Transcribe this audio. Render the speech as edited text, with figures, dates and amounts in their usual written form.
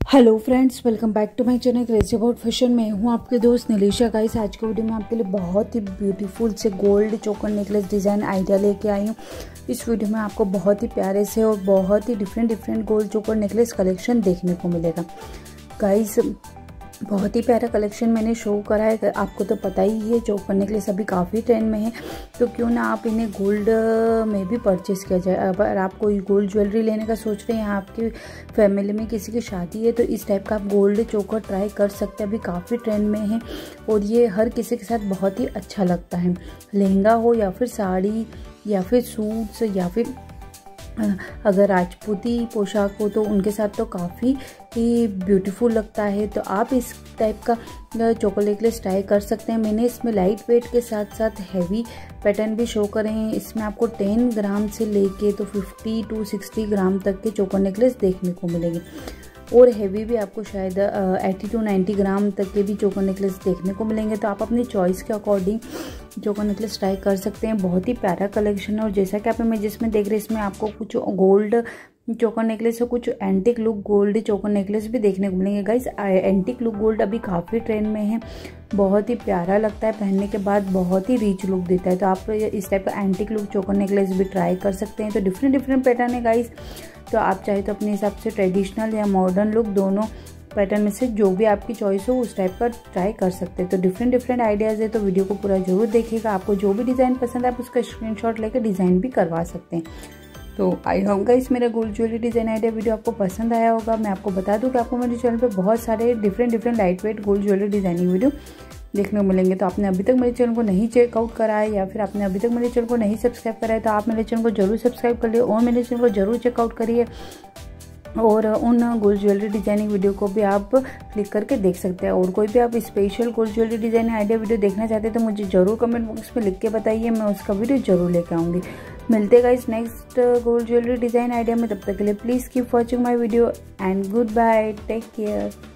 Hello friends, welcome back to my channel crazy about fashion. में हूँ आपके दोस्त निलेशा। गाइस, आज के वीडियो में आपके लिए बहुत ही ब्यूटीफुल से gold choker necklace design idea लेके आई हूँ। इस वीडियो में आपको बहुत ही प्यारे से और बहुत ही different gold choker necklace collection देखने को मिलेगा। गाइस, बहुत ही प्यारा कलेक्शन मैंने शो करा है। आपको तो पता ही है चोकर नेकलेस अभी काफ़ी ट्रेंड में है, तो क्यों ना आप इन्हें गोल्ड में भी परचेस किया जाए। अगर आप कोई गोल्ड ज्वेलरी लेने का सोच रहे हैं, आपकी फैमिली में किसी की शादी है, तो इस टाइप का आप गोल्ड चोकर ट्राई कर सकते हैं। अभी काफ़ी ट्रेंड में है और ये हर किसी के साथ बहुत ही अच्छा लगता है। लहंगा हो या फिर साड़ी या फिर सूट्स या फिर अगर राजपूती पोशाक हो तो उनके साथ तो काफ़ी ही ब्यूटीफुल लगता है। तो आप इस टाइप का चोकर नेकलेस ट्राई कर सकते हैं। मैंने इसमें लाइट वेट के साथ साथ हैवी पैटर्न भी शो करे हैं। इसमें आपको 10 ग्राम से लेके तो 50 to 60 ग्राम तक के चोकर नेकलेस देखने को मिलेंगे और हैवी भी आपको शायद 80 to 90 ग्राम तक के भी चोकर नेकलेस देखने को मिलेंगे। तो आप अपनी चॉइस के अकॉर्डिंग चोकर नेकलेस ट्राई कर सकते हैं। बहुत ही प्यारा कलेक्शन है और जैसा कि आप इमेजेस में देख रहे हैं, इसमें आपको कुछ गोल्ड चोकर नेकलेस और कुछ antique look gold choker necklace भी देखने को मिलेंगे। गाइस, एंटिक लुक गोल्ड अभी काफ़ी ट्रेंड में है, बहुत ही प्यारा लगता है, पहनने के बाद बहुत ही रिच लुक देता है। तो आप इस टाइप का एंटिक लुक चोकर नेकलेस भी ट्राई कर सकते हैं। तो डिफरेंट पैटर्न है गाइस, तो आप चाहे तो अपने हिसाब से ट्रेडिशनल या मॉडर्न लुक दोनों पैटर्न में से जो भी आपकी चॉइस हो उस टाइप का ट्राई कर सकते हैं। तो डिफरेंट आइडियाज़ है, तो वीडियो को पूरा जरूर देखिएगा। आपको जो भी डिज़ाइन पसंद है आप उसका स्क्रीनशॉट लेकर डिज़ाइन भी करवा सकते हैं। तो आई होप गाइस मेरा gold jewellery design idea video आपको पसंद आया होगा। मैं आपको बता दूं कि आपको मेरे चैनल पे बहुत सारे different light weight gold jewellery designing video देखने को मिलेंगे। तो आपने अभी तक मेरे चैनल को नहीं चेकआउट करा है या फिर आपने अभी तक मेरे चैनल को नहीं सब्सक्राइब करा है, तो आप मेरे चैनल को जरूर सब्सक्राइब कर लिए और मेरे चैनल को जरूर चेकआउट करिए। और उन गोल्ड ज्वेलरी डिज़ाइनिंग वीडियो को भी आप क्लिक करके देख सकते हैं। और कोई भी आप special gold jewellery design idea video देखना चाहते हैं तो मुझे ज़रूर कमेंट बॉक्स में लिख के बताइए, मैं उसका वीडियो ज़रूर लेके आऊँगी। मिलते guys next gold jewellery design idea में। तब तक के लिए please keep watching my video and good bye, take care.